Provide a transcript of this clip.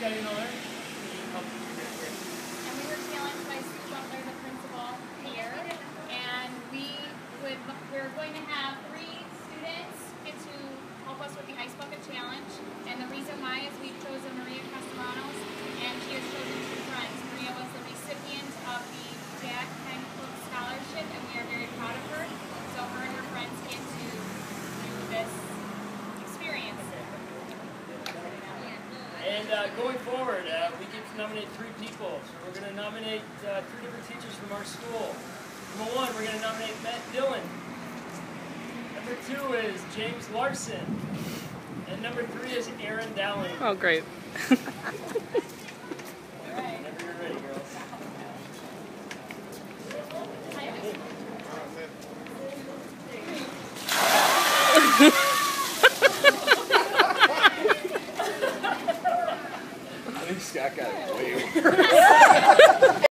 got in honor. And we were challenged by Sue Butler, the principal here, and we're going to have 3 students get to help us with the Ice Bucket Challenge. And the reason why is we've chosen Maria Castellanos, and she has chosen 2 friends. Maria was the recipient of the Jack Henn Cook Scholarship, and we are very proud of her. So her and her friends get to do this experience. And going forward, we get to nominate 3 people. So we're going to nominate 3 different teachers from our school. Number 1, we're going to nominate Matt Dillon. Number 2 is James Larson. And number 3 is Aaron Dowling. Oh, great. Whenever you're ready, girls. I think Scott got it way over.